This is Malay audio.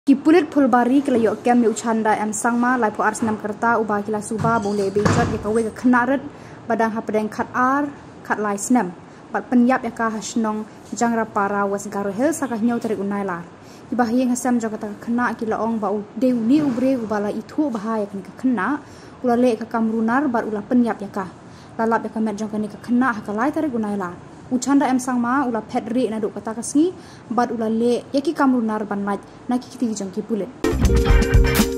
Kipulit Pulbari kelayo kem uchanda em sangma lai po ars nam kerta uba kila suba boleh bejat ya kawe ke kenaret badang hapadeng kat ar kat lai snam bat penyap ya ka hasnong jangra para was garo hel sakah nyau tarik unailar ibah yang hasam jaga tak kena kila ong ba deu ni ubre ubala itu bahaya kan ke kena ula le ka kamrunar bar ula penyap ya ka lalap ya ka met jaga ni ke kena ha ka lai tarik unailar uchanda em sangma ula pedri na duk kata kasni bad ula le yaki kamrunar ban laj na ki kiti jang ki pulit